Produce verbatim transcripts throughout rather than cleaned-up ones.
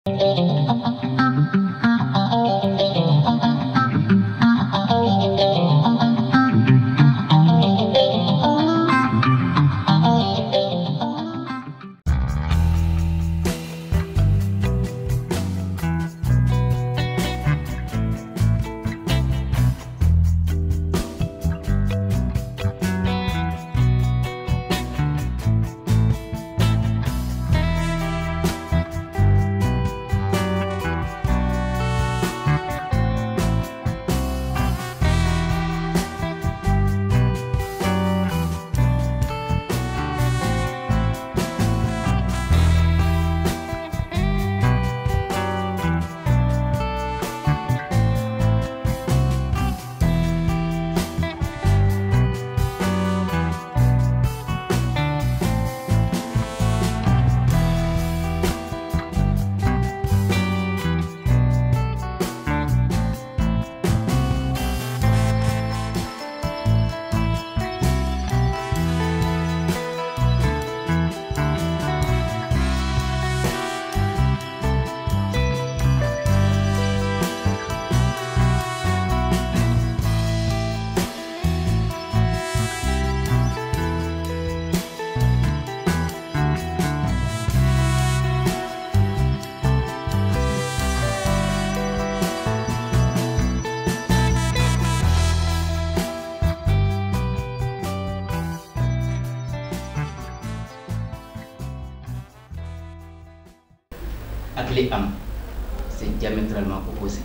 ak li am c'est diamétralement opposé.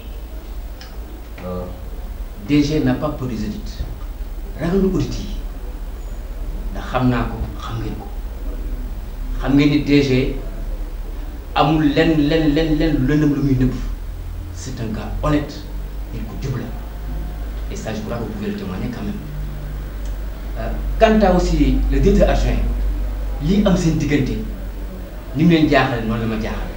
Euh, D G n'a pas peur des audits ragalu audit yi ndax xam naa ko xam ngeen ko xam ngeen ni D G amul lenn lenn lenn lenn lu lëndëm lu muy nëbb c'est un gars honnête et ku jub la et ça je crois que vous pouvez le témoigner quand même. Euh, quant à aussi le directeur adjoint lii am seen diggante ni mu leen jaaxale noonu la ma jaaxale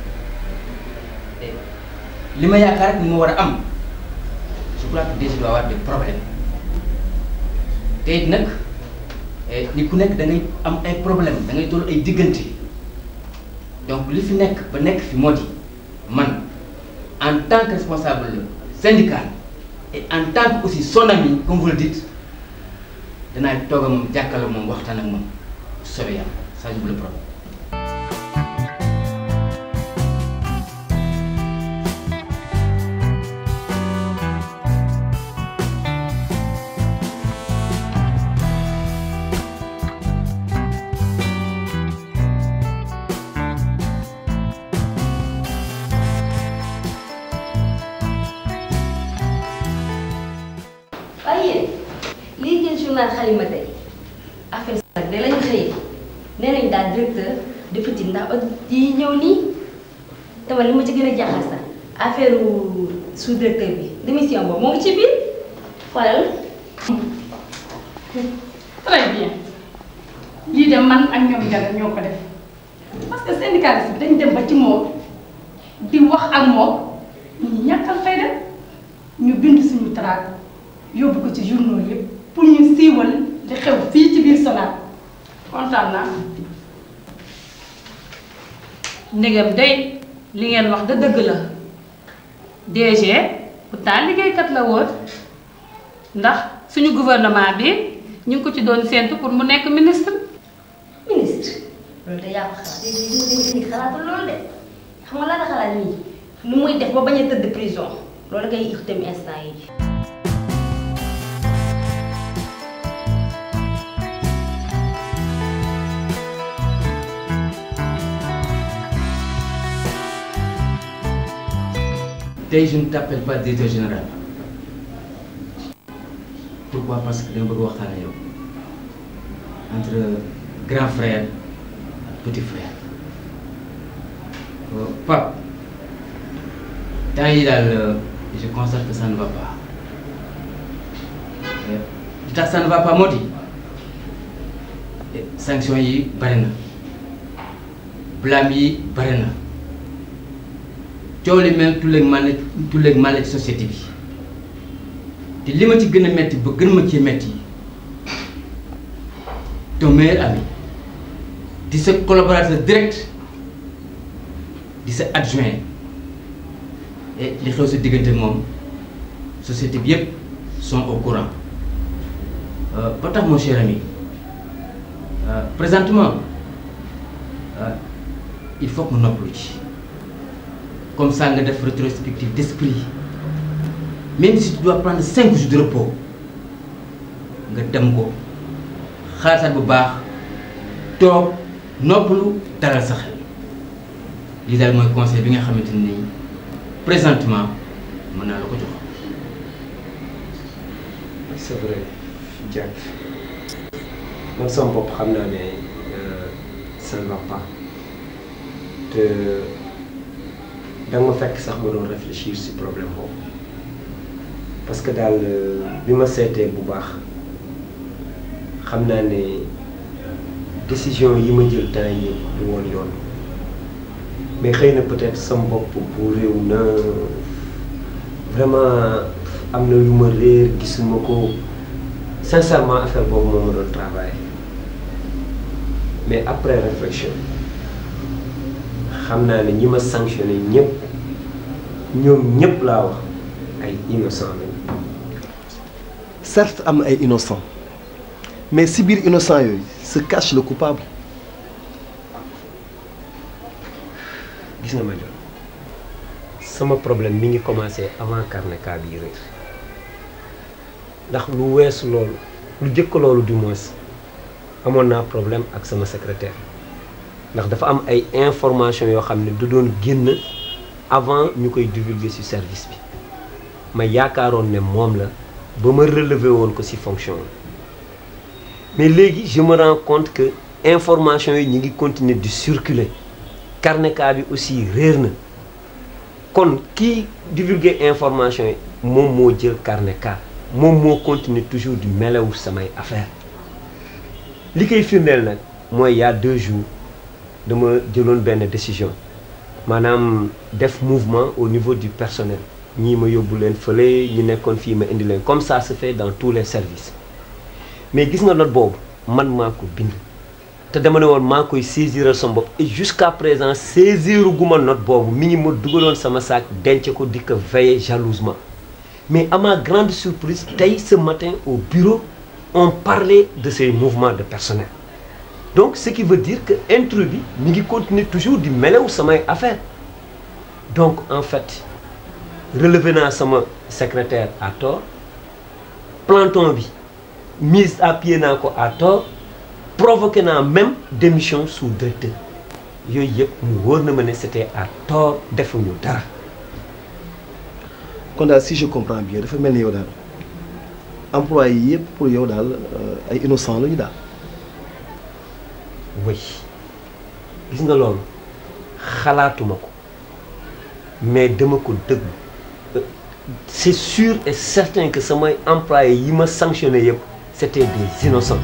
li ma yaakaar rek ni ma war a am je crois que D G doit avoir des problèmes te it nag ni ku nekk da ngay am ay problèmes da ngay toll ay diggante donc li fi nekk ba nekk fi moo di man en tant que responsable syndical et en tant que aussi son ami comme vous le dites danaa toog a moom jàkkaarloo moom waxtaan ak moom soobee yàlla ça je vous le promets. waaye lii ngeen journal Halima tey affaire sax de lañu xëy nee nañ daal directeur dafa ci ndax audit yi ñëw nii te man li ma ci gën a jaaxal sax affaire sous directeur bi démission boobu moo ngi ci biir xoolal. très bien lii de man ak ñoom Jalle ñoo ko def parce que syndicaliste bi dañ dem ba ci moom di wax ak moom ñu ñàkkal fay dem ñu bind suñu tract yóbbu ko ci journaux yëpp pour ñu siiwal li xew fii ci biir Sonac kontaan naa. ndegam day li ngeen wax da dëgg la D G pourtant liggéeykat la woon ndax suñu gouvernement bi ñu ngi ko ci doon séntu pour mu nekk ministre. ministre loolu de yaa ko xalaat léegi dañuy xalaatul loolu de xam nga lan la xalaat nii nu muy def ba bañ a tëdd prison loolu ngay itam instant yi. Tey je ne t'appelle pas directeur général. Pourquoi? Parce que dama bëgg waxtaan ak yow entre grand frère ak petit frère. Euh, Pape temps yi daal je constate que ça ne va pas. li tax ça ne va pas moo di sanctions yi bari na blâme yi bari na. coow li mel tulleeg màlle tulleeg màlle ci société bi te li ma ci gën a metti ba gën ma ci metti ton meilleur ami di sa collaborateur direct di sa adjoint et li xew sa diggante moom société bi yëpp sont au courant ba tax mon cher ami présentement il faut que mu noppalu ci comme ça nga def rétrospective d'esprit même si tu dois prendre cinq jours de repos nga dem ko xaalaat bu baax toog noppalu dalal sa xel lii daal mooy conseil bi nga xamante ni présentement mën naa la ko jox. c'est vrai Diack man sama bopp xam naa ne ça ne va pas te da nga ma fekk sax ma doon réfléchir ci problème boobu parce que daal bi ma seetee bu baax xam naa ne décision yi ma jël temps yi du woon yoon mais xëy na peut-être sama bopp bu réew na vraiment am na lu ma réer gisuma ko sincèrement affaire boobu moo ma doon travailler mais après réflexion xam naa ne ñi ma sanctionné ñëpp ñoom ñëpp laa wax ay innocent lañ. certes am na ay innocent mais si biir innocent yooyu se cache le coupable. gis nga ma jox sama problème mi ngi commencé avant carnet cas bii réer ndax lu weesu loolu lu jëkk loolu du moins amoon naa problème ak sama secrétaire ndax dafa am ay information yoo xam ne du doon génn avant ñu koy divulguer ci service bi ma yaakaaroon ne moom la ba ma relever woon ko ci fonction mais léegi je me rends compte que information yi ñu ngi continuer di circuler carnet cas bi aussi réer na kon kii divulguer information yi moom moo jël carnet cas moom moo continuer toujours di melewu samay affaire li koy firndeel nag mooy il y a deux jours dama jëloon benn décision maanaam def mouvement au niveau du personnel ñii ma yóbbu leen fële ñu nekkoon fii ma indi leen comme ça se fait dans tous les services mais gis nga note boobu man maa ko bind te dama ne woon maa koy saisiral sama bopp et jusqu'à présent saisiru gu ma note boobu mi ngi ma dugaloon sama sac denc ko di ko veiller jalousement mais à ma grande surprise tey ce matin au bureau on parlait de ces mouvements de personnel donc ce qui veut dire que intrus bi mi ngi continuer toujours di melew samay affaire donc en fait relevé naa sama secrétaire à tort planton bi mise à pied naa ko à tort provoqué naa même démission sous directeur yooyu yëpp mu wóor na ma ne c'était à tort defuñu dara. kon daal si je comprends bien dafa mel ni yow daal employé yi yëpp pour yow daal ay innocent la ñu daal. oui gis nga loolu xalaatuma ko mais dama ko dëgg c'est sûr et certain que samay employé yi ma sanctionné yëpp c'était des innocents.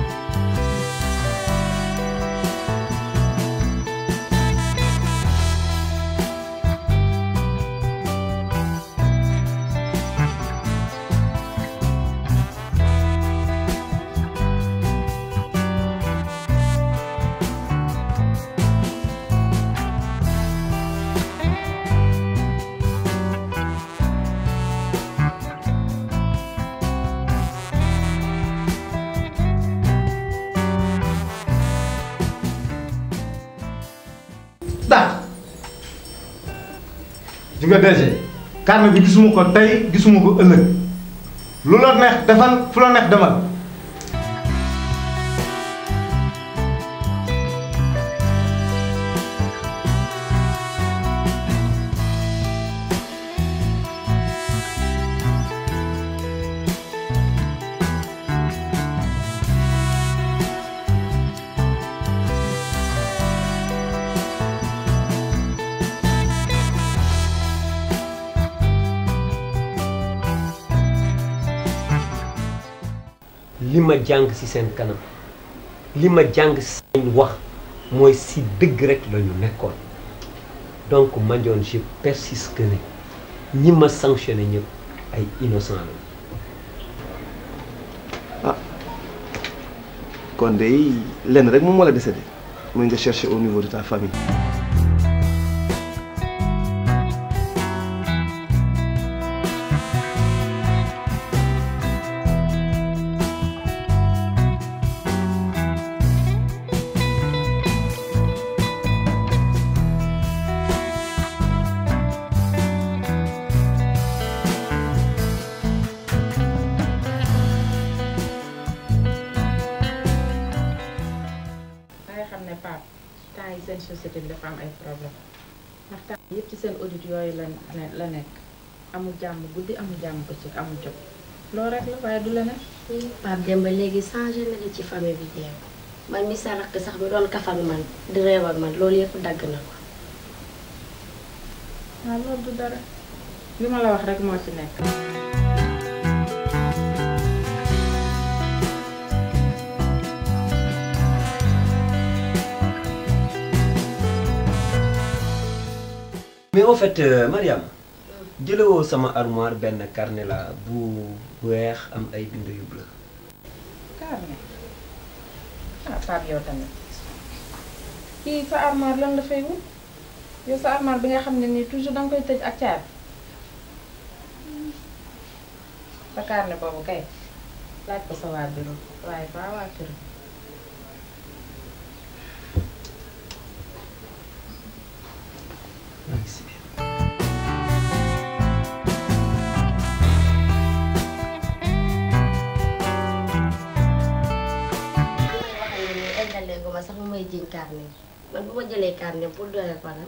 dàq di nga D G carnet bi gisuma ko tey gisuma ko ëllëg lu la neex defal fu la neex demal. li ma jàng ci seen kanam li ma jàng ci seen wax mooy ci dëgg rek la ñu nekkoon donc Mandione je persiste que ne ñi ma sanctionné ñëpp ay innocent la. ah kon de lenn rek moom moo la décédé muy nga chercher au niveau de ta famille. seen société bi dafa am ay problème ndax temps yëpp ci seen audit yooyu la la nekk amul jàmm guddi amul jàmm bëccëg amul jot loolu rek la waaye du la nekk. Pape Demba léegi changé na li ci famille bi jeex man mi sa rakk sax mi doon kaf ak man di réew ak man loolu yëpp dagg na ko. waaw loolu du dara li ma la wax rek moo ci nekk. mais en fait euh, Mariam jëlewoo sama armoire benn carnet la bu weex am ay bind yu bleu. carnet ah Pape yow tamit kii sa armoire lan la fay wut yow sa armoire bi nga xam ne nii toujours danga koy tëj ak caabi sa carnet boobu kay laaj ko sa waa bureau waaye pas waa kër. Merci. sax mu may jiñ carnet man bu ma jëlee carnet pour doyal fanam.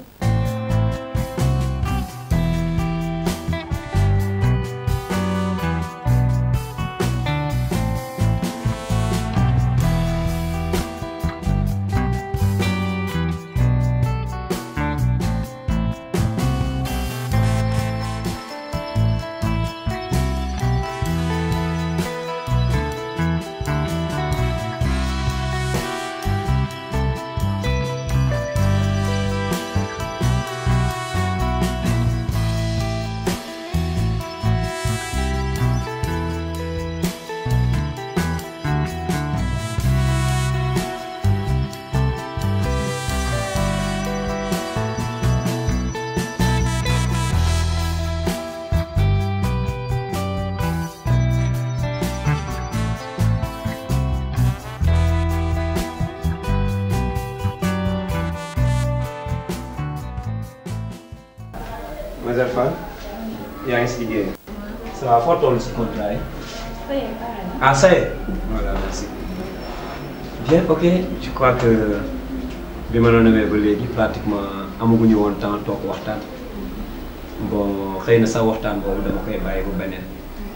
Mademoiselle Fall yaa ngi si liggéey. ça va foo toll si contrat yi. ah ça y est. voilà merci. bien ok je crois que bi ma la nommé ba léegi pratiquement amaguñu woon temps toog waxtaan bon xëy na sax waxtaan boobu dama koy bàyyi bu beneen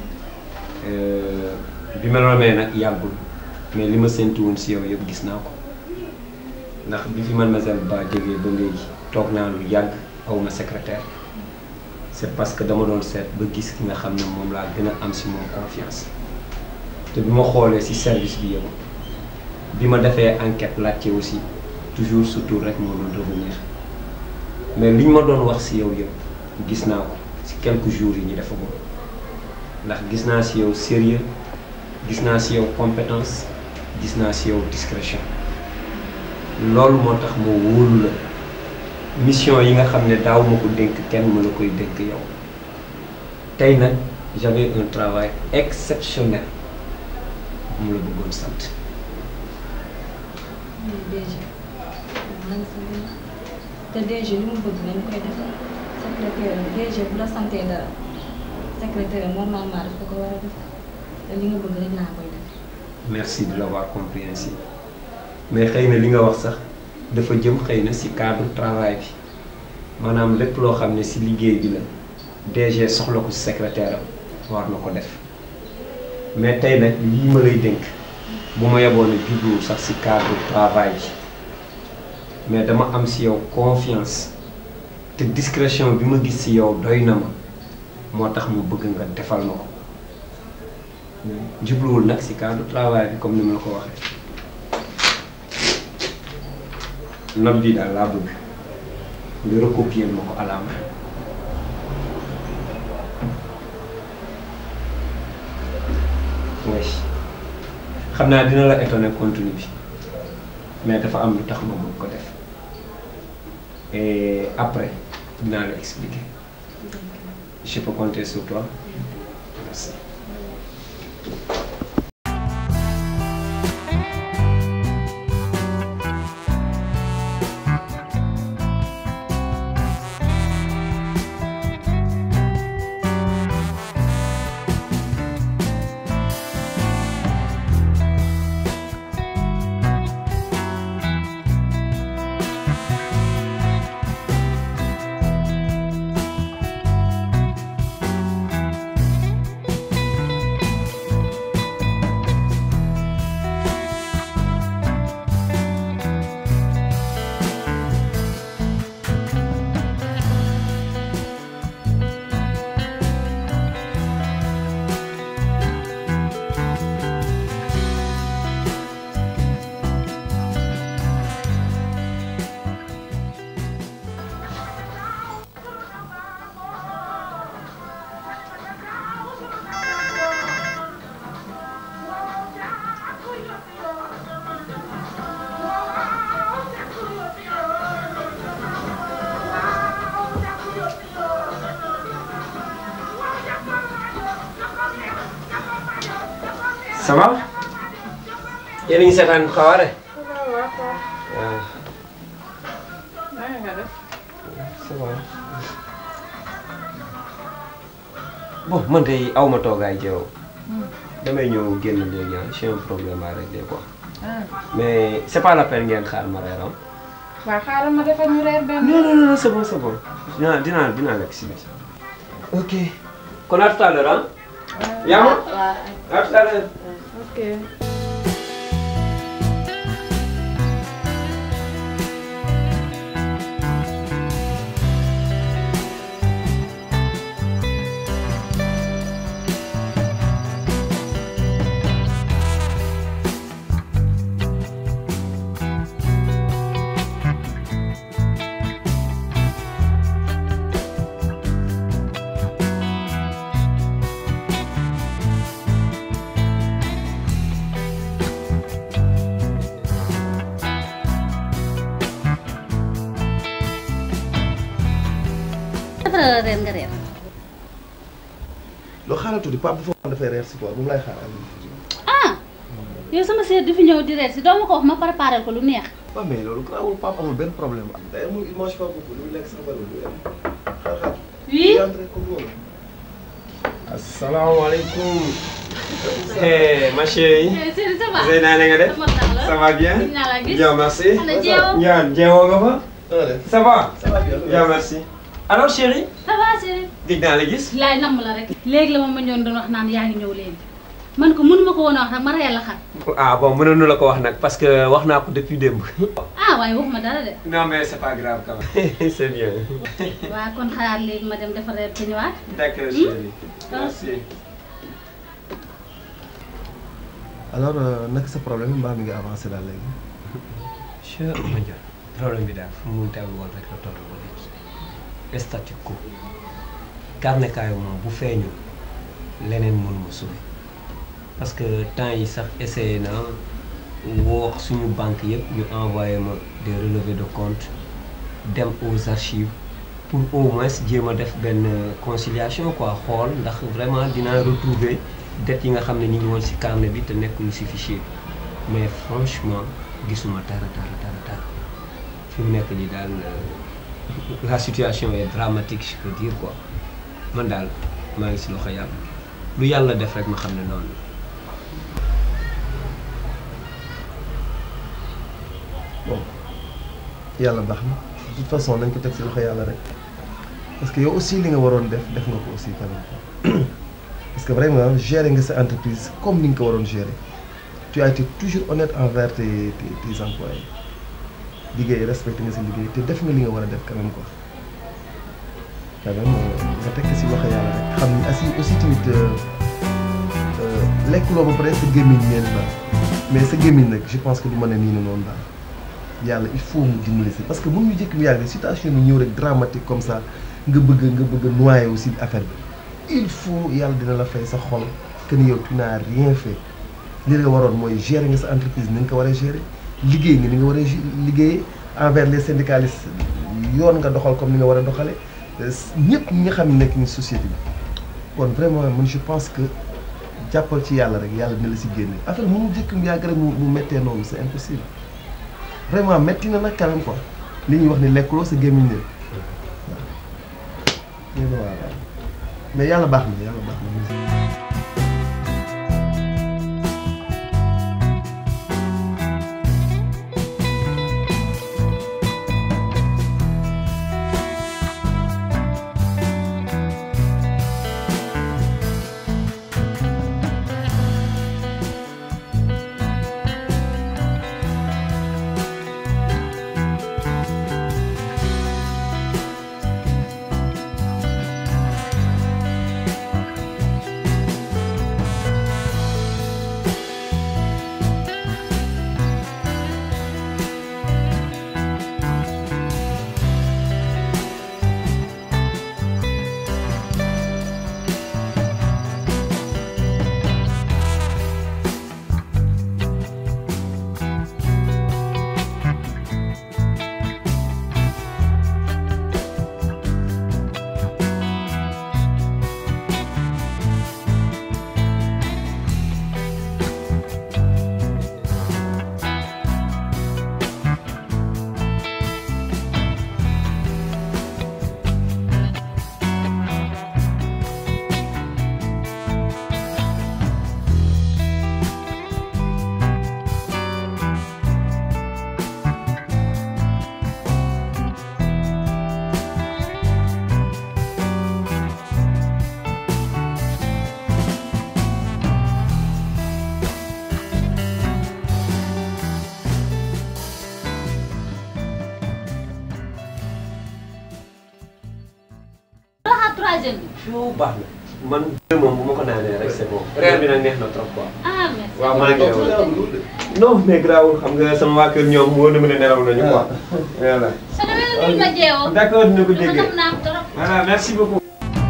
bi ma la nommé nag yàggul mais li ma séntu woon si yow yëpp gis naa ko ndax bi fi Mademoiselle Ba jógee ba léegi toog naa lu yàgg awma secrétaire. c'est parce que dama doon seet ba gis ki nga xam ne moom laa gën a am si moom confiance te bi ma xoolee si service bi yow bi ma defee enquête laajte aussi toujours surtout rek moo doon revenir mais li ñu ma doon wax si yow yëpp gis naa ko si quelques jours yi ñu defagum ndax gis naa si yow sérieux gis naa si yow compétence gis naa si yow discrétion loolu moo tax ma wóolu la. mission yi nga xam ne daaw ma ko dénk kenn ma la koy dénk yow tey nag j'avais un travail exceptionnel mu la bëggoon sant. D G man te D G li mu bëgg nañu koy def secrétaire D G bu la santee dara secrétaire normalement daf ko war a def te li nga bëgg rek naa koy def. merci de l'avoir compris ainsi mais xëy na li nga wax sax. dafa jëm xëy na ci cadre travail bi maanaam lépp loo xam ne ci liggéey bi la D G soxla ko ci secrétaire am war na ko def mais tey nag lii ma lay dénk bu ma yeboon a jublu sax ci cadre travail bi mais dama am ci yow confiance te discrétion bi ma gis ci yow doy na ma moo tax mu bëgg nga defal na ko jubluwul nag ci cadre travail bi comme ni ma la ko waxee. note bi daal laa bëgg nga recopier ma ko à la main oui xam naa dina la étonner contenu bi mais dafa am lu tax ma bëgg ko def et après dinaa la expliquer je peux compter sur toi merci. ça va yéen a ngi seetaan xawaare waaw waaw naka nga def. ça va bon man de aw ma toogaay jeew damay ñëw génn léegi ah j'ai un problème à régler quoi ah mais c'est pas la peine ngeen xaar ma reer am waaw xaaral ma defal ñu reer benn. non non non c'est bon c'est bon dinaa dinaa dinaa lekk si biir ok kon à tout à l'heure ah yaa ma à tout à l'heure ok. dafa reer nga reer. loo xaaral tuuti Pape bu foofu dafay reer si quoi moom lay xaar. ah yow sama seet di fi ñëw di reer si doo ma ko wax ma préparé ko lu neex. waaw mais loolu garaawul Pape amul benn problème. d'ailleurs moom il mange pas beaucoup lu muy lekk sax bariwul lu yem. xaar xaar. oui. asalaamaaleykum. eh ma chérie. Seydou ça va. Zeyna na nga def. ça va bien. bien merci. Ndiane jeewoo nga fa. ça va. ça va bien. bien merci. alors chérie. ça va chérie. dig naa la gis. laay namm la rek. léegi la ma ma ñoon doon wax naan yaa ngi ñëw léegi man ko mënuma ko woon a wax nag ma reyal la xam. ah bon mënoon la ko wax nag parce que wax naa ko depuis démb. ah waaye waxuma dara de. non mais c'est pas grave quand même. c'est bien. waaw kon xalaat léegi ma dem defar reer te ñëwaat. d'accord chérie. merci. alors naka sa problème mbaa mi ngi avancé daal léegi. cher Mandione problème bi daal fu mu teewlu woon rek la toll ba léegi statu quo carnet kaayu moom bu feeñu leneen mënuma sauver parce que temps yi sax essayé na woo suñu banque yëpp ñu envoyé ma des relevés de compte dem aux archives pour au moins jéem a def benn conciliation quoi xool ndax vraiment dinaa retrouver dettes yi nga xam ne ñu ngi woon ci carnet bi te nekkuñu ci fichier bi mais franchement gisuma dara dara dara dara fi mu nekk nii daal la situation est dramatique je peux dire quoi man daal maa ngi ci loxo yàlla lu yàlla def rek ma xam ne noonu bon yàlla baax na de toute façon nañ ko teg ci loxo yàlla rek parce que yow aussi li nga waroon def def nga ko aussi quand même parce que vraiment gérer nga sa entreprise comme ni nga ko waroon gérer tu as été toujours honnête envers tes tes tes employés liggéey respecté nga si liggéey te def nga li nga war a def quand même quoi quand même nga teg si loxo yàlla rek xam ni asi aussi tamit lekk loo ba pare sa gémmiñ neen daal mais sa gémmiñ nag je pense que du mën a nii na noonu daal yàlla il faut mu dimbali si parce que mën ñu jëkk mu yàgg situation bi ñëw rek dramatique comme ça nga bëgg nga bëgg a noyé aussi affaire bi il faut yàlla dina la fay sa xol que ni yow tu n'as rien fait li la waroon mooy gérer nga sa entreprise ni nga ko war a gérer liggéey nga ni nga war a liggéeyee envers les syndicalistes yoon nga doxal comme ni nga war a doxale ñëpp ñi nga xam ne nekk ni société bi kon vraiment man je pense que jàppal ci yàlla rek yàlla dina la si génne affaire mënu jëkk mu yàgg rek mu mu méttee noonu c'est impossible vraiment métti na nag quand même quoi li ñuy wax ni lekkuloo sa gémmiñ ne waaw mais yàlla baax na yàlla baax na la xaar troisième bi. yow baax na man moom bu ma ko naanee rek c'est bon reer bi nag neex na trop quoi. ah merci. waaw maa ngi lay non mais garaawul xam nga sama waa kër ñoom wóor na ma ne nelaw nañu quoi. voilà. soo demee nuyu ma jeewoo. d'accord dina ko déggee xam naa ko trop. voilà merci beaucoup.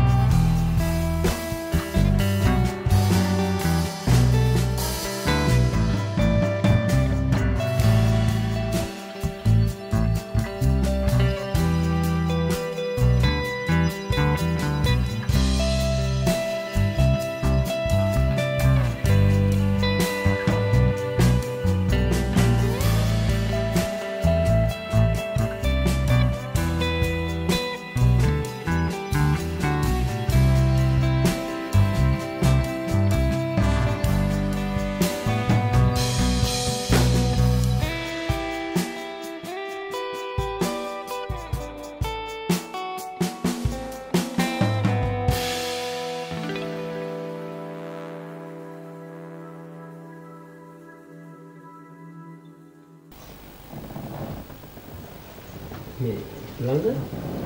mais lan nga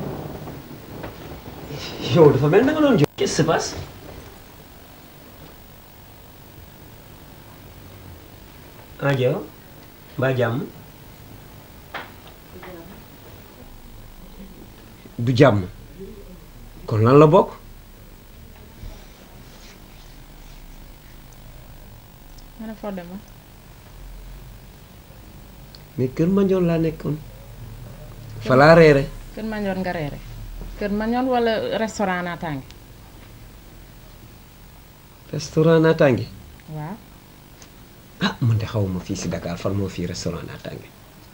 yow dafa mel na nga doon jóg qu'est-ce qui se passe ah Diaw mbaa jàmm du jàmm kon lan la bokk ma ne foo demoon. mais kër Mandione laa nekkoon fa laa reere kër Mandione nga reere kër Mandione wala restaurant Natangué. restaurant Natangué waaw. ah man de xawma fii si Dakar fan moo fii restaurant Natangué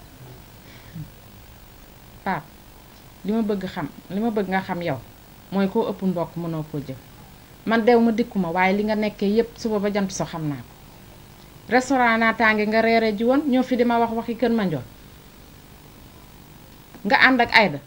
Pape li ma bëgg xam li ma bëgg nga xam yow mooy koo ëpp mbokk mënoo koo jëf man dew ma dikkuma waaye li nga nekkee yépp suba ba jant so xam naa ko restaurant Natangué nga reere ji woon ñoo fi di ma wax waxi kër Mandione nga ànd ak Aïda.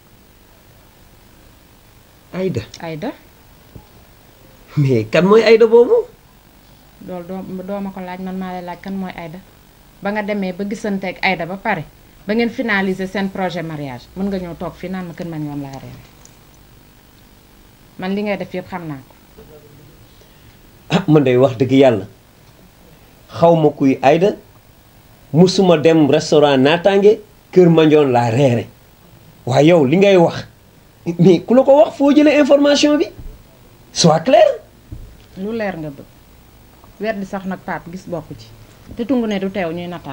Aïda Aïda. mais kan mooy Aïda boobu. loolu doo doo ma ko laaj man maa lay laaj kan mooy Aïda ba nga demee ba gisante ak Aïda ba pare ba ngeen finaliser seen projet mariage mën nga ñëw toog fii naan ma kër Mandione laa reere man li ngay def yëpp xam naa ko. ah man day wax dëgg yàlla xaw ma kuy Aïda musuma dem restaurant Natangué kër Mandione laa reere waaye yow li ngay wax mais ku la ko wax foo jëlee information bi soit clair. lu leer nga bëgg weer di sax nag Pape gis bokk ci te tungu ne du teew ñuy nataal.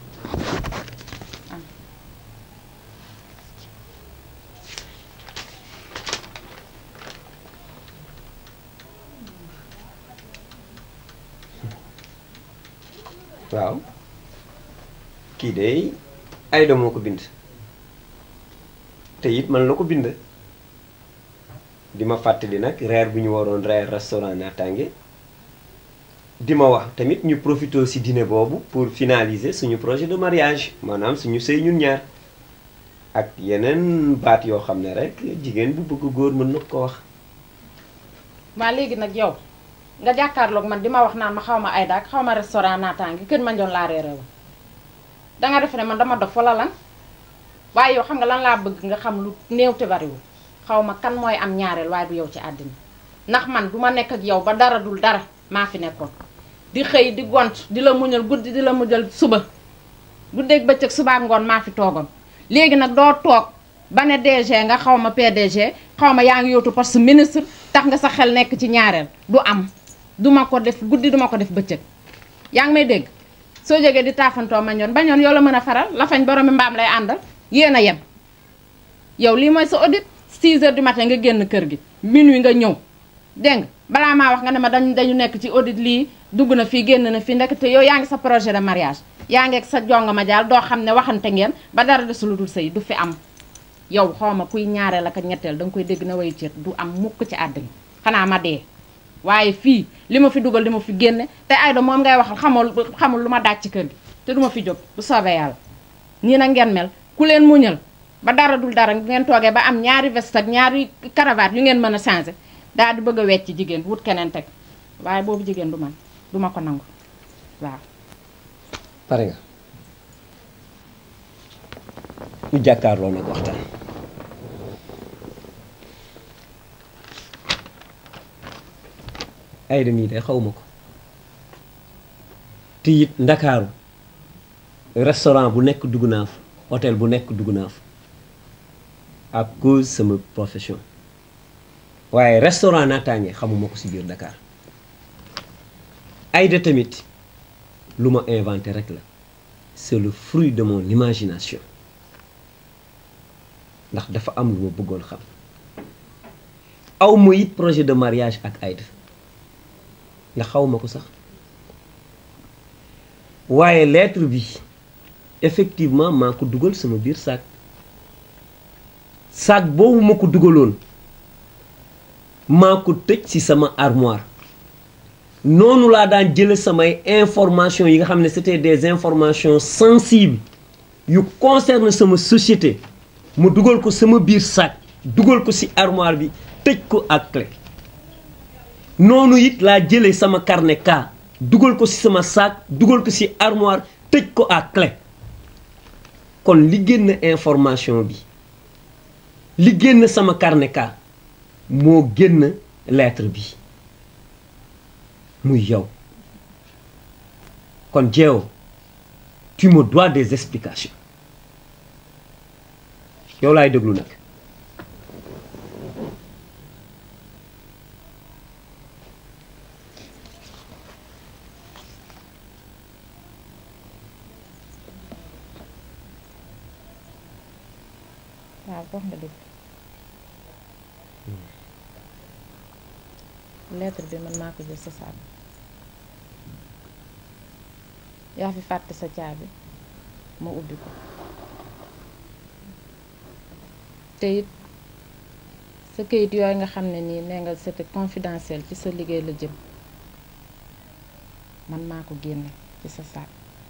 waaw kii de Aïda moo ko bind te it man la ko bind di ma fàttali nag reer bu ñu waroon reer restaurant Natangué di ma wax tamit ñu profité ci dîner boobu pour finaliser suñu projet de mariage maanaam suñu sëy ñun ñaar ak yeneen baat yoo xam ne rek jigéen bu bëgg góor mën na ko wax. waa léegi nag yow nga jàkkaarloog man di ma wax naan ma xaw ma Aïda ak xaw ma restaurant Natangué kër Mandione laa reere woon danga defe ne man dama dof wala lan waaye yow xam nga lan laa bëgg nga xam lu néew te bariwul xaw ma kan mooy am ñaareel waaye du yow ci àddina ndax man du ma nekk ak yow ba dara dul dara maa fi nekkoon di xëy di gont di la muñal guddi di la muñal suba guddeeg bëccëg suba ak ngoon maa fi toogoon léegi nag doo toog ba ne D G nga xaw ma P D G xaw ma yaa ngi yóotu poste ministre tax nga sa xel nekk ci ñaareel du am duma ko def guddi duma ko def bëccëg yaa ngi may dégg soo jógee di taafantoo Mandione Mandione yow la mën a faral la fañ boromi mbaam lay àndal yéen a yem yow lii mooy sa audit six heures du matin nga génn kër gi minuit nga ñëw dégg nga balaa maa wax nga ne ma dañ dañu nekk ci audit lii dugg na fii génn na fii ndekete yow yaa ngi sa projet de mariage yaa ngi ak sa jonga ma jaal doo xam ne waxante ngeen ba dara desul lu dul sëy du fi am yow xawma kuy ñaareel ak ñetteel danga koy dégg na way cër du am mukk ci àddina xanaa ma dee waaye fii li ma fi dugal li ma fi génne te Aïda moom ngay waxal xamul xamul lu ma daaj ci kër gi te duma fi jóg bu soobee yàlla nii na ngeen mel ku leen muñal ba dara dul dara ngeen toogee ba am ñaari veste ak ñaari cravate yu ngeen mën a changer daal di bëgg a wecc jigéen wut keneen teg waaye boobu jigéen du man duma ko nangu waaw. pare nga ñu jàkkaarloo nag waxtaan Aïda mii de xaw ma ko te it Ndakaaru restaurant bu nekk dugg naa fa hôtel bu nekk dugg naa fa à cause sama profession waaye restaurant Naataange xamuma ko ci biir Dakar Aïda tamit lu ma inventé rek la c'est le fruit de mon imagination ndax dafa am lu ma bëggoon xam aw ma it projet de mariage ak Aïda ndax xaw ma ko sax waaye lettre bi effectivement maa ko dugal sama biir sac sac boobu ma ko dugaloon maa ko tëj ci sama armoire noonu laa daan jële samay information yi nga xam ne c'était des informations sensibles yu concerne sama société mu dugal ko sama biir sac dugal ko ci armoire bi tëj ko ak clé noonu it laa jële sama carnet cas dugal ko ci sama sac dugal ko ci armoire tëj ko ak clé kon li génn information bi li génn sama carnet cas moo génn lettre bi muy yow kon Diéwo tu me dois des explications yow laay déglu nag. waaw wax nga dëgg lettre bi man maa ko jël sa saab yaa fi fàtte sa caabi ma ubbi ko te it sa këyit yooyu nga xam ne nii nee nga c'était confidentiel ci sa liggéey la jëm man maa ko génne ci sa saab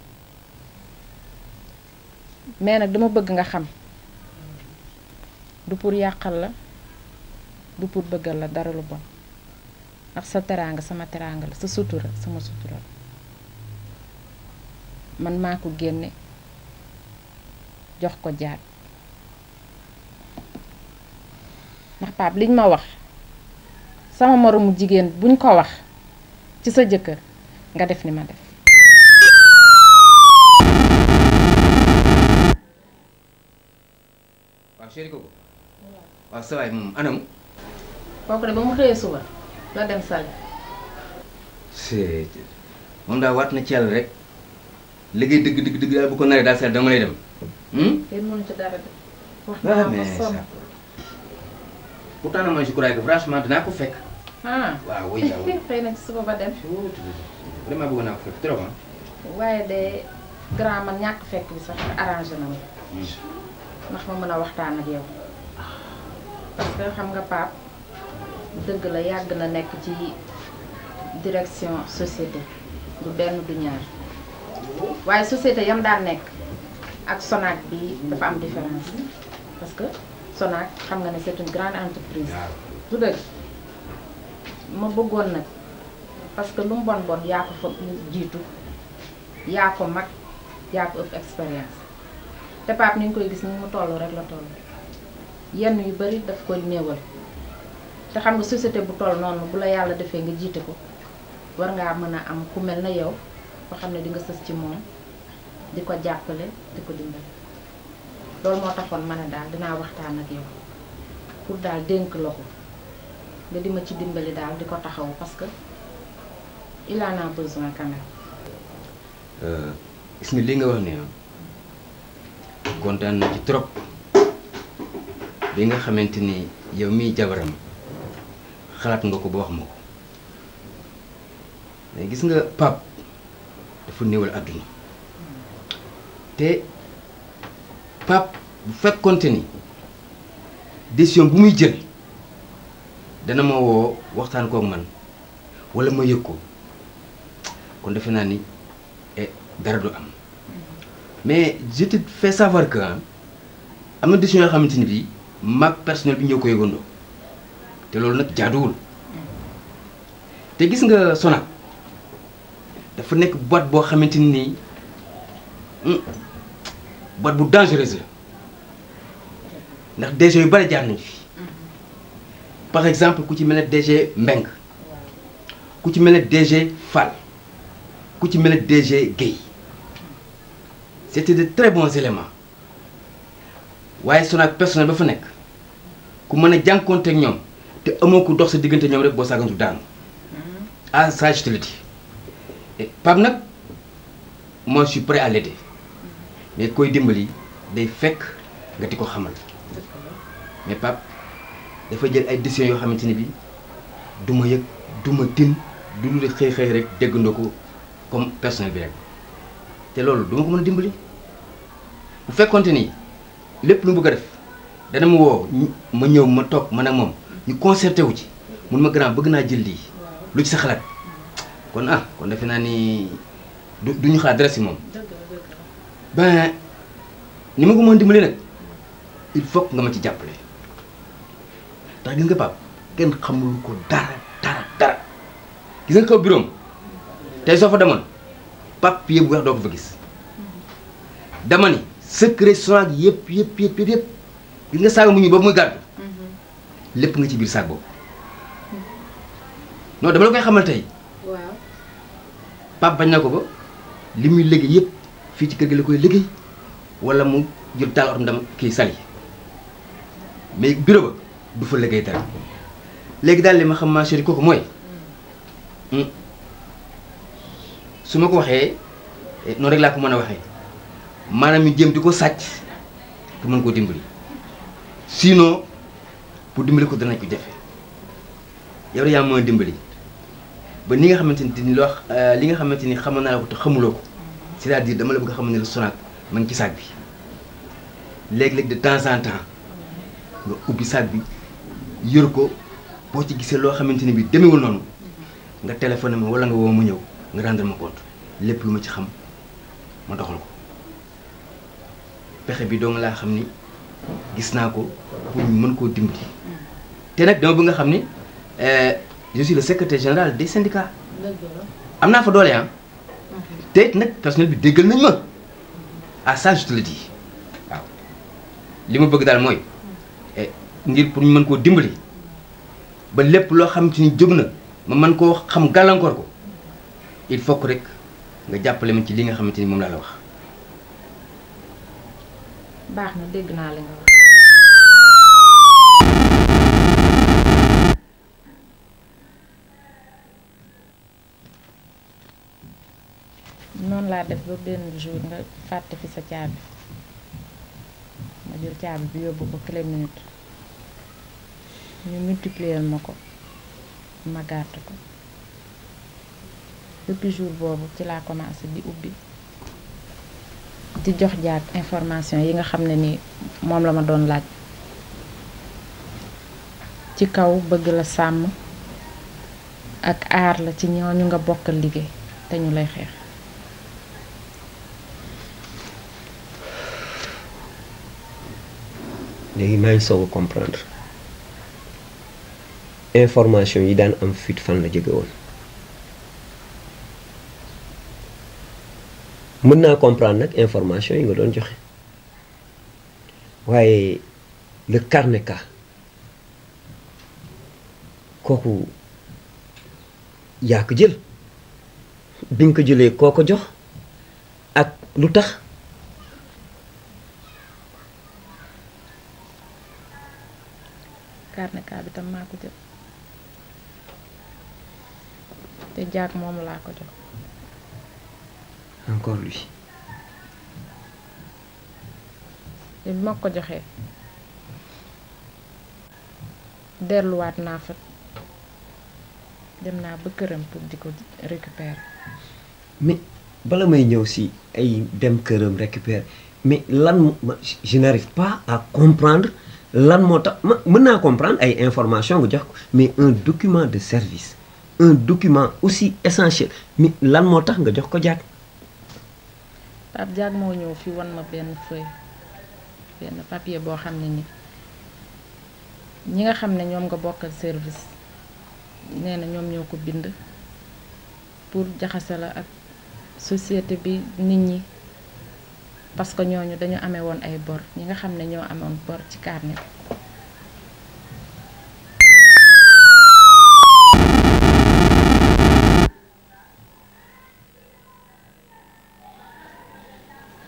mais nag dama bëgg nga xam du pour yàqal la du pour bëggal la dara lu bon ndax sa teraanga sama teraanga la sa sutura sama sutura la man maa ko génne jox ko jaat ndax Pape liñ ma wax sama moromu jigéen buñ ko wax ci sa jëkkër nga def ni ma def waaw chéri kooku waaw sa waay moom anam kooku de ba mu xëyee suba la dem sali c'est moom daal waat na ci yàlla rek liggéey dëgg dëgg dëgg daal bu ko naree daal seet dama lay dem kenn mënu ci dara de wax ah naa mais ko sonn ça pourtant nag man je crois que franchement dinaa ko fekk ah waaw oui waaw xëy na ci suba ba dem vraiment bëgg naa ko fekk trop ah waaye de grand man ñàkk fekk bi sax arrangé na ma ndax ma mën a waxtaan ak yow parce que xam nga Pape dëgg la yàgg na nekk ci direction société du benn du ñaar waaye société yam daan nekk ak Sonac bi dafa am différence parce que Sonac xam nga ne c'est une grande entreprise du dëgg ma bëggoon nag parce que lu mu bon bon yaa ko fa jiitu yaa ko mag yaa ko ëpp expérience te Pape ni nga koy gis ni mu toll rek la toll yenn yu bari daf koy néewal te xam nga société bu toll noonu bu la yàlla defee nga jiite ko war ngaa mën a am ku mel na yow ko xam ne di nga sës ci moom di ko jàppale di ko dimbali loolu moo taxoon ma ne daal dinaa waxtaan ak yow pour daal dénk la ko nga di ma ci dimbali daal di ko taxaw parce que il en a besoin quand même. gis nga li nga wax ne kontaan na ci trop bi nga xamante ni yow miy jabaram xalaat nga ko ba wax ma ko mais gis nga Pape dafa néewal àdduna te Pape bu fekkonte ni décision bu muy jël dana ma woo waxtaan kook man walla ma yëg ko kon defe naa ni eh dara du am mais je te fais savoir que am na décision yoo xamante ni bii mag personnel bi ñëw ko yëgandoo te loolu nag jaaduwul te gis nga Sonac dafa nekk boîte boo xamante ni nii boîte bu dangereuse la ndax D G yu bari jaar nañu fi par exemple ku ci mel ne D G Mbeng ku ci mel ne D G Fall ku ci mel ne D G Guèye c'était de très bons éléments waaye Sonac personnel ba fa nekk ku mën a jànkoonte ak ñoom te amoo ko dox sa diggante ñoom rek boo saagantu daanu ah ça je te le dis et Pape nag moi je suis prêt à l'aider mais koy dimbali day fekk nga di ko xamal mais Pape dafa jël ay décisions yoo xamante ni bi du ma yëg du ma tin du lu xëy xëy rek déggandoo ko comme personnel bi rek te loolu du ma ko mën a dimbali bu fekkonte ni lépp lu mu bëgg a def dana ma woo ma ñëw ma toog man ak moom ñu concerté wu ci mun ma grand bëgg naa jël lii lu ci sa xalaat kon ah kon defe naa ni du du ñu xalaat dara si moom ben ni ma ko mën a dimbali nag il faut nga ma ci jàppale ndax gis nga Pape kenn xamul ko dara dara dara gis nga kaw bureau tey soo fa demoon papier bu weex doo ko fa gis dama ni secret Sonac yëpp yëpp yëpp yëpp gis nga saaga mu ñu boobu muy gàddu lépp nga ci biir saag boobu non dama la koy xamal tey waaw Pape bañ na ko ba li muy liggéey yëpp fii ci kër gi la koy liggéey wala mu jël taal otom dama kii sali mais bureau ba du fa liggéey dara léegi daal li ma xam ma chérie kooku mooy su ma ko waxee noonu rek laa ko mën a waxee maanaam ñu jëm di ko sàcc pour mën koo dimbali sinon pour dimbali ko danañ ko jafe yow yaa mën a dimbali ba ni nga xamante ni loo li nga xamante ni xamoon naa la ko te xamuloo ko c'est-à-dire dama la bëgg a xam ne la Sonac ma ngi ci sac bi léeg-léeg de temps en temps nga ubbi sac bi yër ko boo ci gisee loo xamante ni bi demewul noonu nga téléphoné ma wala nga woo ma ñëw nga rendre ma compte lépp lu ma ci xam ma doxal ko pexe bi doo nga laa xam ni gis naa ko pour ñu mën koo dimbali te nag dama bëgg nga xam ni je suis le secrétaire général des syndicats am naa fa doole ah te it nag personnel bi déggal nañ ma ah ça je te le dis waaw li ma bëgg daal mooy ngir pour ñu mën koo dimbali ba lépp loo xam ci ni jóg na ma mën koo xam gàllankoor ko il faut que rek nga jàppale ma ci li nga xamante ni moom laa la wax. baax na dégg naa li nga wax. noonu laa def ba benn jour nga fàtte fi sa caabi ma jël caabi bi yóbbu ko clé minute ñu multiplier ma ko ma gàtt ko depuis jour boobu ci laa commencé di ubbi di jox jaag information yi nga xam ne ni moom la ma doon laaj ci kaw bëgg la sàmm ak aar la ci ñooñu nga bokkal liggéey te ñu lay xeex. léegi maa ngi soog a comprendre information yi daan am fuite fan la jóge woon mën naa comprendre nag information yi nga doon joxe waaye le carnet cas kooku yaa ko jël bi nga ko jëlee koo ko jox ak lu tax. carnet cas bi tam maa ko jël te jaag moom laa ko jox. encore lui. te bi ma ko joxee delluwaat naa fa dem naa ba këram pour di ko récupérer. mais bala may ñëw si ay dem këram récupérer mais lan je n'arrive pas à comprendre. lan moo tax ma mën naa comprendre ay information nga jox ko mais un document de service un document aussi essentiel mais lan moo tax nga jox ko jaag. Pape Diag moo ñëw fi wan ma benn feuille benn papier boo xam ne ni ñi nga xam ne ñoom nga bokkal service nee na ñoom ñoo ko bind pour jaxase la ak société bi nit ñi. parce que ñooñu dañu amee woon ay bor ñi nga xam ne ñoo amoon bor ci carnet bi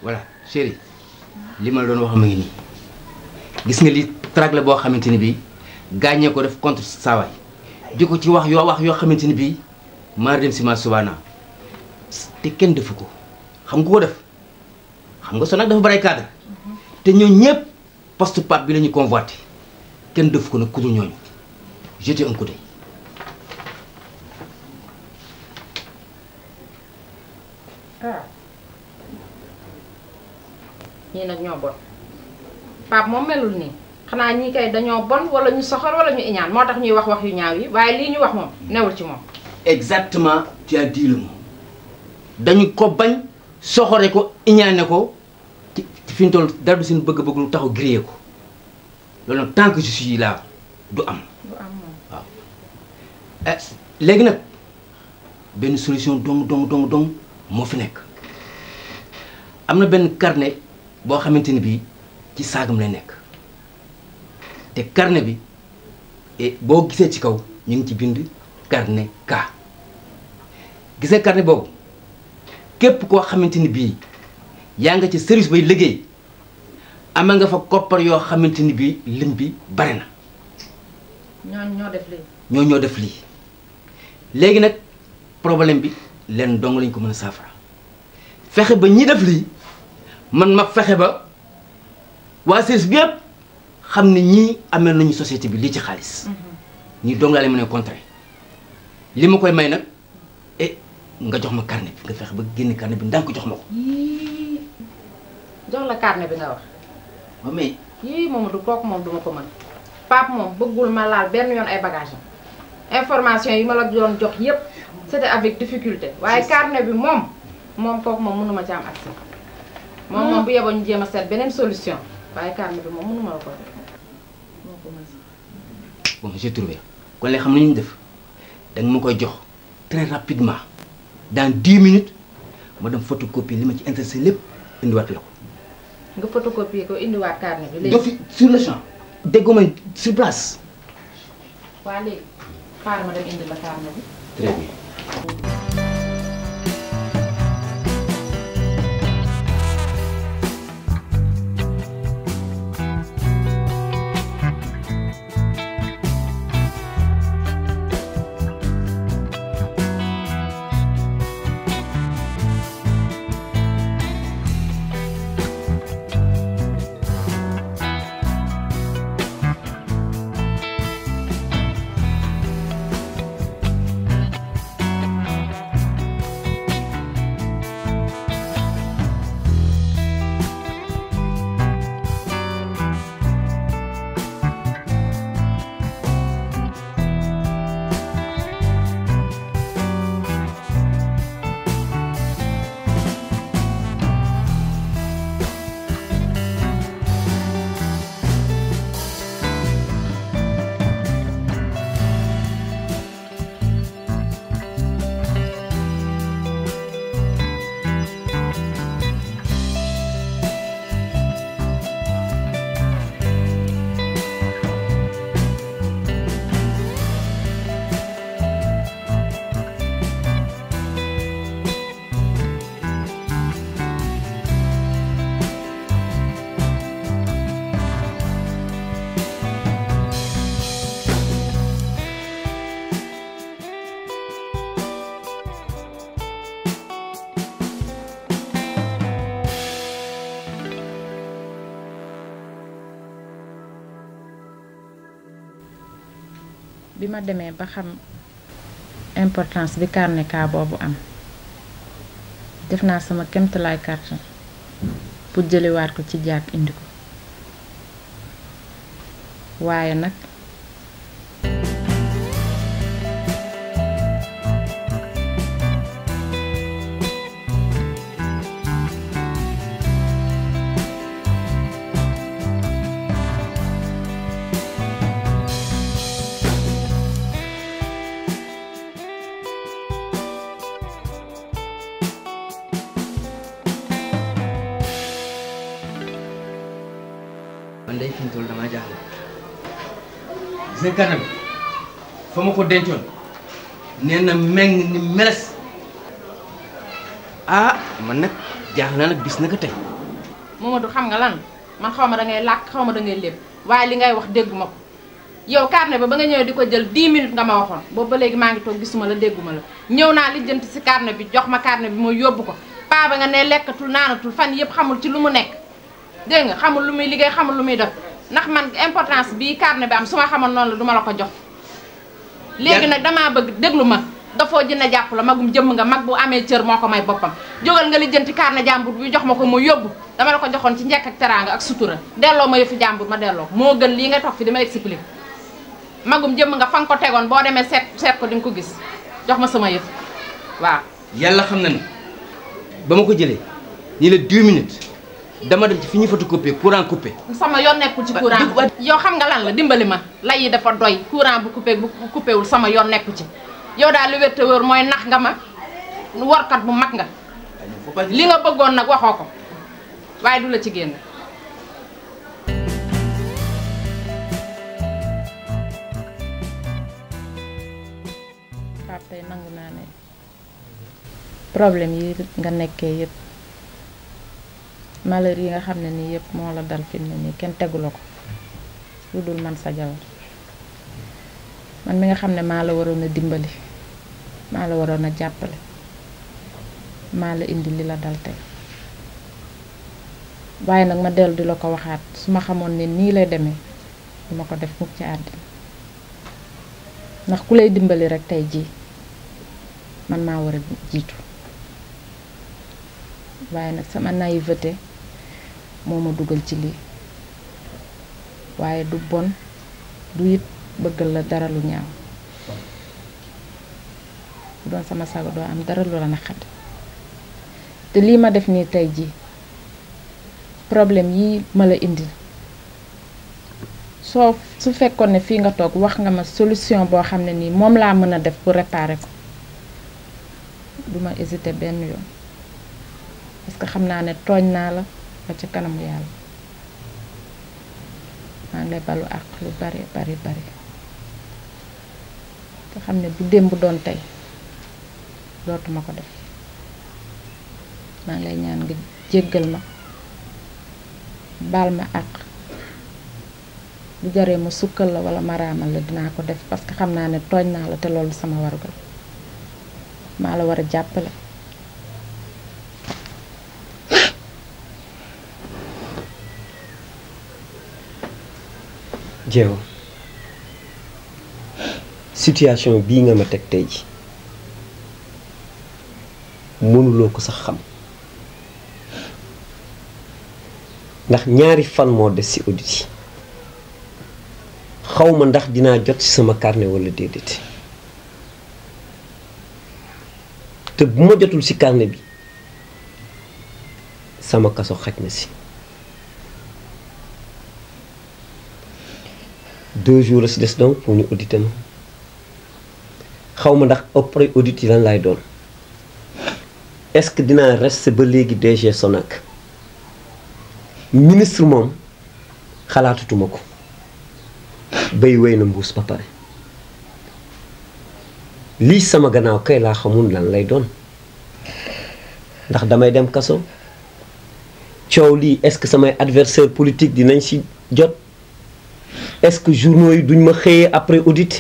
voilà chérie li ma la doon wax ma ngi nii gis nga li trac la boo xamante ni bii gaañee ko def contre saawaay di ko ci wax yoo wax yoo xamante ni bii maar dem si ma subaana te kenn defu ko xam nga ko def xam nga so nag dafa bari cadre te ñoo ñëpp poste pape bi la ñu convoité kenn defu ko nag ku dul ñooñu jeté un coup d'œil. ah ñii nag ñoo bon Pape moom melul nii xanaa ñii kay dañoo bon wala ñu soxor wala ñu iñaan moo tax ñuy wax wax yu ñaaw yi waaye lii ñu wax moom newul ci moom. exactement tu as dit le mot dañu ko bañ soxore ko iñaane ko ci fi ñu toll dara du seen bëgg-bëgg lu taxaw grillé ko loolu nag tant que je suis là du am. du am moom waaw eh léegi nag benn solution dong dong dong dong moo fi nekk am na benn carnet boo xamante ni bii ci saagam lay nekk te carnet bi et boo gisee ci kaw ñu ngi ci bind carnet K gisee carnet boobu képp koo xamante ni bii yaa nga ci service bay liggéey ama nga fa koppar yoo xamante ni bii lim bi bare na. ñooñu ñoo def lii. ñoo ñoo def lii léegi nag problème bi leen dong lañ ko mën a saafara fexe ba ñi def lii man ma fexe ba waa service bi yëpp xam ne ñii amee nañu société bi lii ci xaalis. ñii dong laa leen mën a contrer li ma koy may nag eh nga jox ma carnet bi nga fexe ba génn carnet bi ndànk jox ma ko. yii jox la carnet bi nga wax. waaw mais. yii moom du kooku moom duma ko mën Pape moom bëggul ma laal benn yoon ay bagages am information yi ma la doon jox yépp c'était avec difficulté waaye carnet bi moom moom kooku moom mënuma ci am accès moom moom bu yeboo ñu jéem a seet beneen solution waaye carnet bi moom mënuma la ko def moo ko mën. bon j'ai trouvé kon léegi xam nañu def danga ma koy jox très rapidement dans dix minutes ma dem photocopie li ma ci intéressé lépp indiwaat la ko. nga photocopie ko indiwaat carnet bi léegi. jofi sur le champ. déggoo ma sur place. waa léegi xaaral ma dem indi la carnet bi. très bien. bi ma demee ba xam importance bi carnet K boobu am def naa sama kéemtalaay kàttan pour jëliwaat ko ci jàkk indi ko waaye nag man day fi mu toll damaa jaaxle gis nga carnet bi fa ma ko dencoon nee na meng ni meles ah man nag jaaxle naa nag bis na ko tey Mamadou xam nga lan man xaw ma da ngay làkk xaw ma da ngay lépp waaye li ngay wax dégguma ko yow carnet ba ba nga ñëwee di ko jël dix minutes nga ma waxoon boobu ba léegi maa ngi toog gisuma la dégguma la ñëw naa lijjanti si carnet bi jox ma carnet bi mooy yóbbu ko paa ba nga ne lekkatul naanatul fan yëpp xamul ci lu mu nekk dégg nga xamul lu muy liggéey xamul lu muy def ndax man importance bii carnet bi am su ma xamoon noonu la duma la ko jox léegi nag damaa bëgg déglu ma dafoo jënd jàpp la magum jëmm nga mag bu amee cër moo ko may boppam jógal nga lijjanti carnet jàmbur bi jox ma ko mu yóbbu dama la ko joxoon ci njekk ak teraanga ak sutura delloo ma yëfi jàmbur ma delloo moo gën lii nga toog fi dama expliquer magum jëmm nga fa nga ko tegoon boo demee seet seet ko di nga ko gis jox ma sama yëf waaw yàlla xam na ne ba ma ko jëlee nii la dix minutes dama dem ci fi ñu photocopie courant coupé sama yoon nekkul ci courant yow xam nga lan la dimbali ma lay yi dafa doy courant bu coupé bu coupé wul sama yoon nekku ci yow daal li wér te wóor mooy nax nga ma warkat bu mag nga li nga bëggoon nag waxoo ko waaye du la ci génn Pape tey nangu naa ne problème yi nga nekkee yëpp malheur yi nga xam ne nii yëpp moo la dal fi mu ne nii kenn tegu la ko lu dul man sa jabar man mi nga xam ne maa la waroon a dimbali maa la waroon a jàppale maa la indi li la dal tey waaye nag ma dellu di la ko waxaat su ma xamoon ne nii lay demee duma ko def mukk ci àddina ndax ku lay dimbali rek tey jii man maa war a jiitu waaye nag sama naïveté moo ma dugal ci lii waaye du bon du it bëggal la dara lu ñaaw bu doon sama sago doo am dara lu la naqat te lii ma def nii tey jii problème yi ma la indil soo su fekkoon ne fii nga toog wax nga ma solution boo xam ne nii moom laa mën a def pour réparer ko duma hésiter benn yoon parce que xam naa ne tooñ naa la ba ca kanamu yàlla maa ngi lay balu àq lu bari bari bari te xam ne bu démb doon tey dootuma ko def maa ngi lay ñaan nga jéggal ma baal ma àq bu jaree ma sukkal la wala ma raamal la dinaa ko def parce que xam naa ne tooñ naa la te loolu sama warugal maa la war a jàppale Jeew situation bii nga ma teg tey ji mënuloo ko sax xam ndax ñaari fan moo des ci audit yi xawma ndax dinaa jot ci sama carnet walla déedéet te bu ma jotul ci carnet bi sama kaso xaj na ci deux jours la ci des donc pour ñu auditer ma xawma ndax après audit yi lan laay doon est-ce que dinaa rester ba léegi D G Sonac ministre moom xalaatatuma ko bay wéy na mbuus ba pare lii sama gannaaw kay laa xamul lan lay doon ndax damay dem kaso coow lii est-ce que samay adversaire politique dinañ ci jot est-ce que journaux yi duñ ma xëyee après audit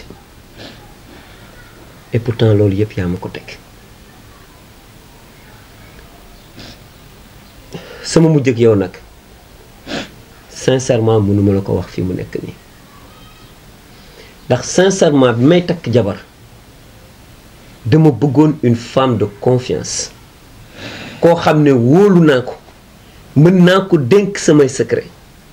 et pourtant loolu yëpp yaa ma ko teg sama mujj ak yow nag sincèrement mënuma la ko wax fi mu nekk nii ndax sincèrement bi may takk jabar dama bëggoon une femme de confiance koo xam ne wóolu naa ko mën naa ko dénk samay secret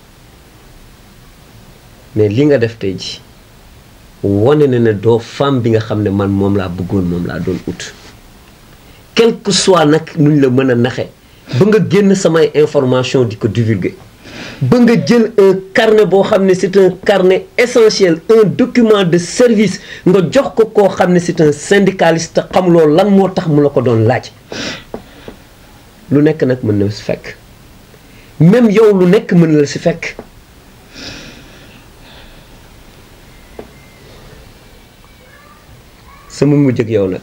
mais li nga def tey ji wane na ne doo femme bi nga xam ne man moom laa bëggoon moom laa doon ut quel que soit nag nuñ la mën a naxe ba nga génn samay information di ko divulguer ba nga jël un carnet boo xam ne c'est un carnet essentiel un document de service nga jox ko koo xam ne c'est un syndicaliste xamuloo lan moo tax mu la ko doon laaj lu nekk nag mën na si fekk même yow lu nekk mën na la si fekk sama mujj ak yow nag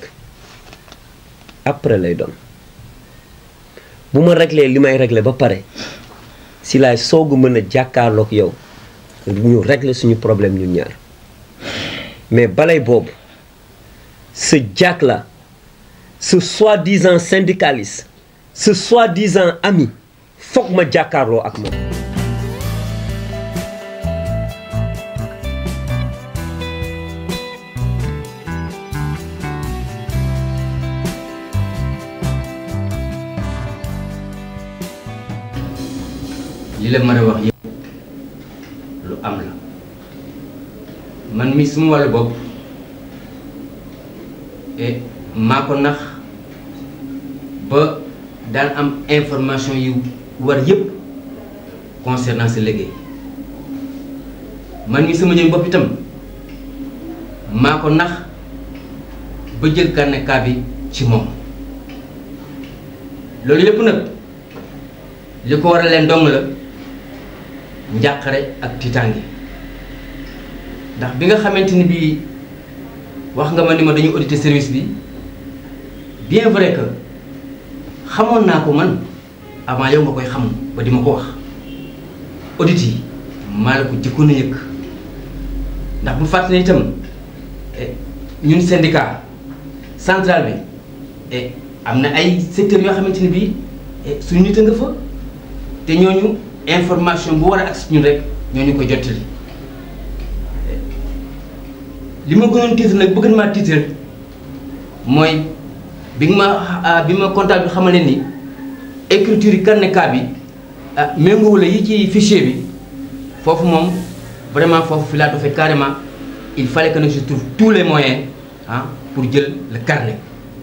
après lay doon bu ma réglé li may réglé ba pare si laay soog a mën a jàkkaarloog yow ñu régler suñu problème ñun ñaar mais balay boobu ce Jack là ce soi-disant syndicaliste ce soi-disant ami foog ma jàkkaarloo ak moom. li la mën a wax yëpp lu am la man mi suma wàllu bopp et maa ko nax ba daan am information yu war yëpp concernant sa liggéey man mi sama jëm bopp itam maa ko nax ba jël carnet cas bi ci moom loolu yëpp nag li ko war a leen dong la njàqare ak tiitaange ndax bi nga xamante ni bii wax nga ma ni ma dañu auditer service bi bien vrai que xamoon naa ko man avant yow nga koy xam ba di ma ko wax audit yi maa la ko jëkkoon a yëg ndax bu fàttali ne itam ñun syndicat central bi am na ay secteurs yoo xamante ni bii suñu nit a nga fa te ñooñu information bu war a agsi ñun rek ñooñu ko jottali li ma gënoon tiital nag bëgg maa tiital mooy bi nga ma bi ma comptable bi xamal ne ni écriture yi carnet cas bi ah méngoowul yi ci fichier bi foofu moom vraiment foofu fi laa dofee carrément il fallait que nag je trouve tous les moyens ah pour jël le carnet.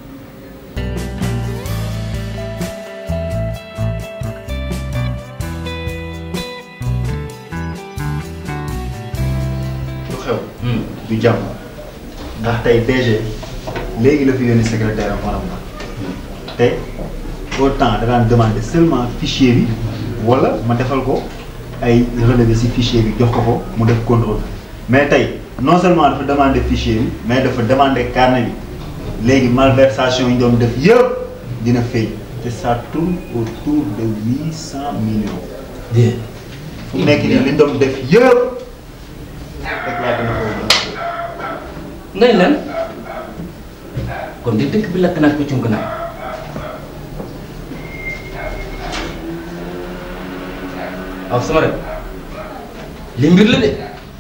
du jàmm ndax tey D G léegi la fi yónni secrétaire am maanaam na tey autant da daan demander seulement fichier bi wala ma defal ko ay relevé ci fichier bi jox ko ko mu def contrôle mais tey non seulement dafa demander fichier bi mais dafa demander carnet bi léegi malversation yi ñu doon def yëpp dina feeñ te ça tourne autour de huit cent millions. bien fu mu nekk nii li ñu doon def yëpp éclaté na ko. ngay lan kon di dëkk bi lakk naa ko cung naa waaw sama rek li mbir la de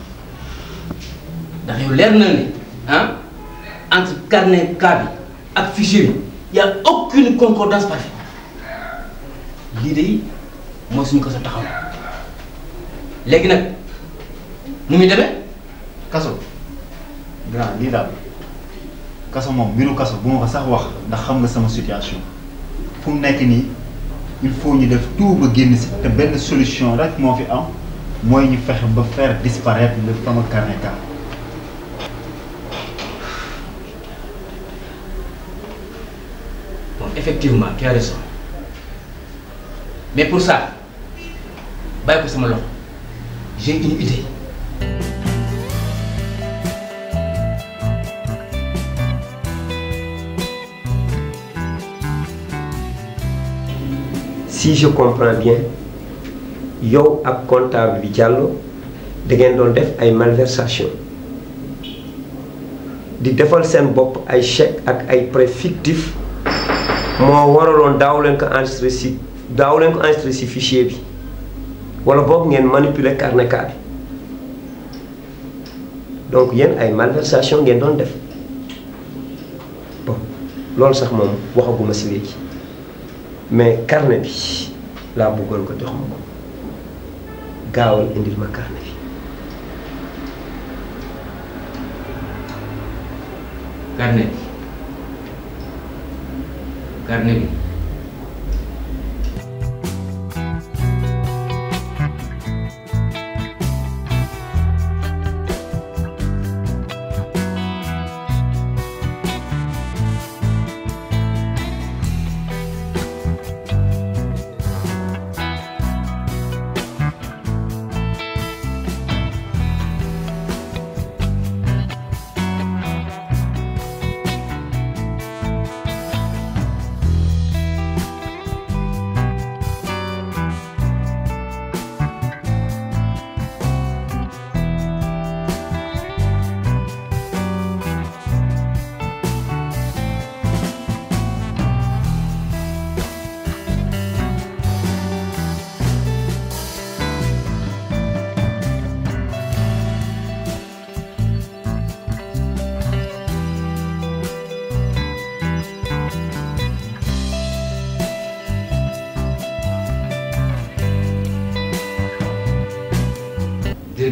ndax yow leer na ni ah entre carnet cas bi ak fichier bi y a aucune concordance parfaite lii de mooy suñu ko sa taxaw léegi nag nu muy demee kaso grand lii daal kaso moom mbiru kaso bu ma ko sax wax ndax xam nga sama situation fu mu nekk nii il faut ñu def tout ba génn si te benn solution rek moo fi am mooy ñu fexe ba faire disparaître le fameux carnet cas. bon effectivement tu as raison mais pour ça bàyyi ko sama loxo j'ai une idée. si je comprends bien yow ak comptable bi Diallo da ngeen doon def ay malversation di defal seen bopp ay chèque ak ay prêt fictif moo waraloon daaw leen ko enregistré si daaw leen ko enregistré si fichier bi wala boog ngeen manipuler carnet cas bi donc yéen ay malversation ngeen doon def bon loolu sax moom waxaguma si léegi mais carnet bi laa bëggoon ko jox ma ko gaawal indil ma carnet bi. carnet bi carnet bi.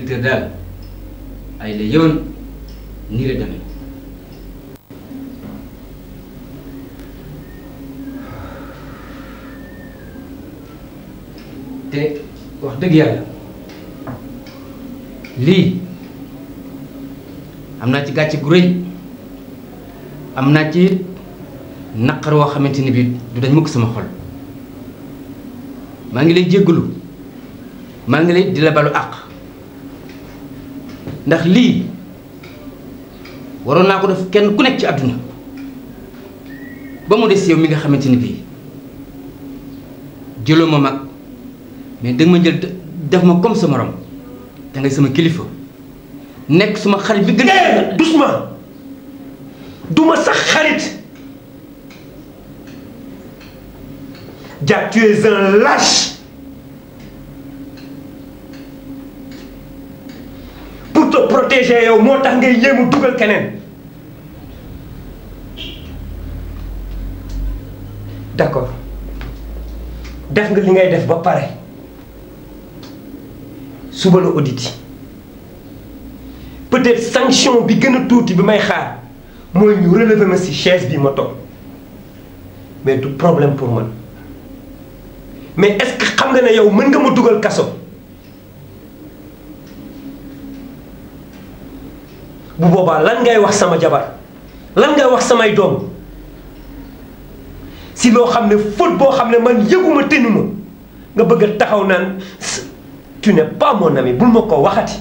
directeur daal ay la yoon nii la demee. te wax dëgg yàlla lii am naa ci gàcce gu rëy am naa ci naqar woo xamante ni bii du dañ mukk sama xol maa ngi lay jéggalu maa ngi lay di la balu àq ndax lii waroon naa ko def kenn ku nekk ci àdduna ba mu des yow mi nga xamante ni bii jëloo ma mag mais danga ma jël def ma comme sa morom da ngay sama kilifa nekk suma xarit bi gën a. doucement duma sax xarit Jack, tu es un lâche. Pour te protéger yow moo tax ngay yéemu dugal keneen. D'accord def nga li ngay def ba pare suba la audit peut-être sanction bi gën a tuuti bi may xaar mooy ñu relever ma ci chaise bi ma toog mais du problème pour man mais est-ce que xam nga ne yow mën nga ma dugal kaso bu boobaa lan ngay wax sama jabar lan ngay wax samay doom si loo xam ne faute boo xam ne man yëguma tënuma nga bëgg a taxaw naan tu n'es pas mon ami bul ma ko waxati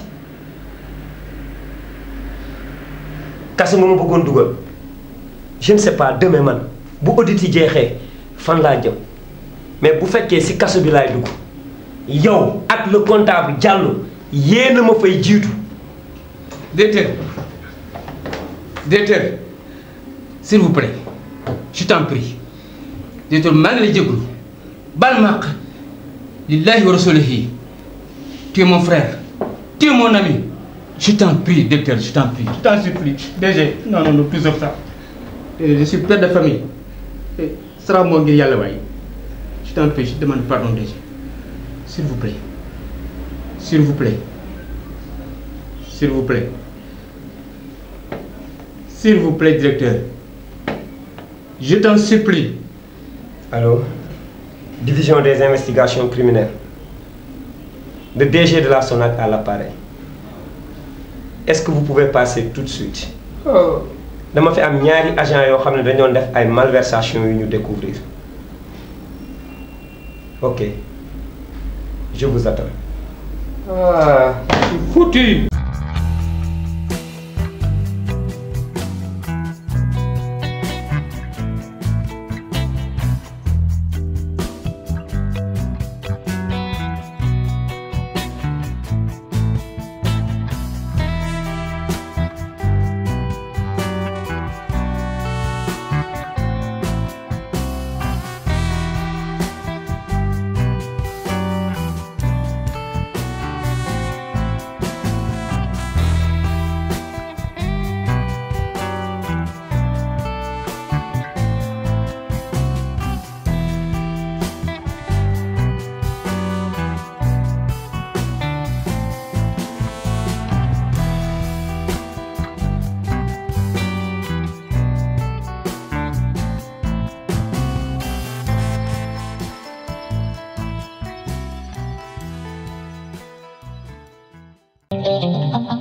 kaso nga ma bëggoon dugal je ne sais pas demain man bu audit yi jeexee fan laa jëm mais bu fekkee si kaso bi laay dugg yow ak le comptable Diallo yéen a ma fay jiitu. Directeur directeur s'il vous plaît je t'en prie directeur maa ngi lay jégalu baal ma àq lillahi wa rasulihi tu es mon frère tu es mon ami je t'en prie directeur je t'en prie je t'en supplie D G non non non plus que ça je suis père de famille sera moo ngir yàlla waay je t'en prie je demande pardon D G s'il vous plaît s'il vous plaît s'il vous plaît s'il vous plaît directeur je t'en supplie. Allô, division des investigations criminelles. Le D G de la SONAC à l'appareil. Est-ce que vous pouvez passer tout de suite? Oh. Dama fi am ñaari agent yoo xam ne dañoo def ay malversations yu ñu découvrir. Ok, je vous attends. Ah, je suis foutu. Thank you.